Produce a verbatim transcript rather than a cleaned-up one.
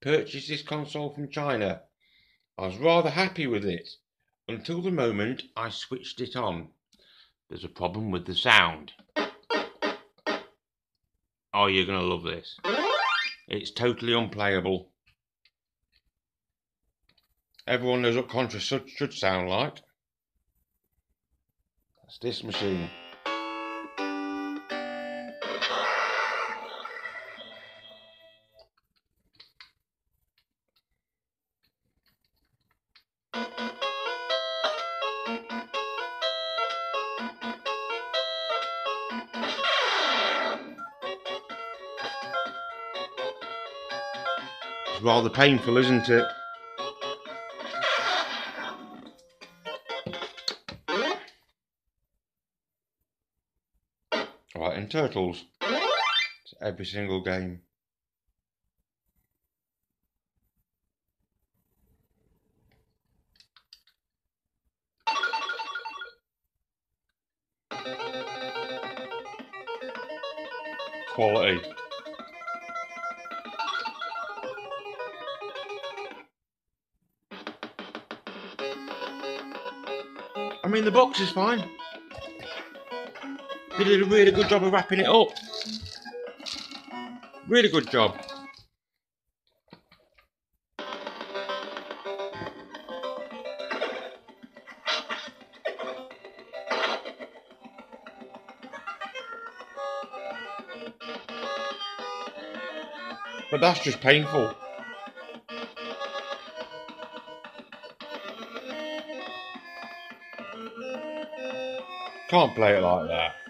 purchased this console from China. I was rather happy with it until the moment I switched it on. There's a problem with the sound. Oh, you're going to love this. It's totally unplayable. Everyone knows what Contra should, should sound like. That's this machine. It's rather painful, isn't it? Right, and Turtles. It's every single game. Quality. I mean, the box is fine. They did a really good job of wrapping it up. Really good job. But that's just painful. Can't play it like that.